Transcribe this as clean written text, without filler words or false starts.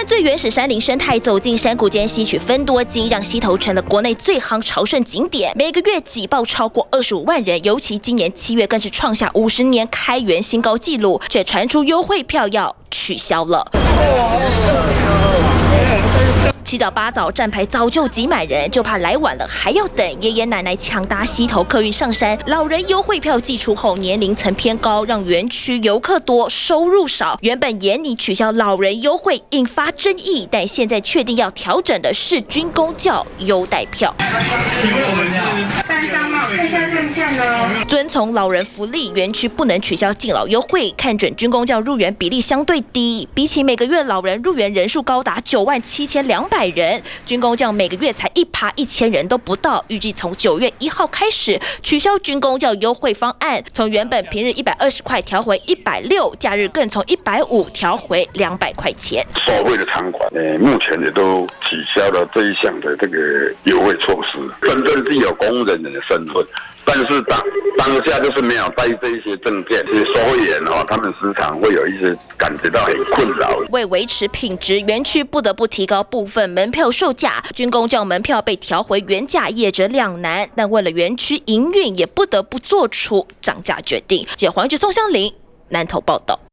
和最原始山林生态，走进山谷间吸取芬多精，让溪头成了国内最夯朝圣景点，每个月挤爆超过25万人，尤其今年7月更是创下50年开园新高纪录，却传出优惠票要取消了。7早8早站牌早就挤满人，就怕来晚了还要等。爷爷奶奶抢搭溪头客运上山，老人优惠票寄出后，年龄层偏高，让园区游客多，收入少。原本研拟取消老人优惠，引发争议，但现在确定要调整的是军公教优待票。3张吗？看一下证件呢。遵从老人福利，园区不能取消敬老优惠，看准军公教入园比例相对低，比起每个月老人入园人数高达97200人，军公教每个月才1000人都不到。预计从9月1号开始取消军公教优惠方案，从原本平日120块调回160，假日更从150调回200块钱。 所谓的场馆，目前也都取消了这一项的这个优惠措施。真正是有公人的身份，但是当下就是没有带这一些证件，这些收会员他们时常会有一些感觉到很困扰。 为维持品质，园区不得不提高部分门票售价，军公教门票被调回原价，业者两难。但为了园区营运，也不得不做出涨价决定。记者黄菊、宋香玲南投报道。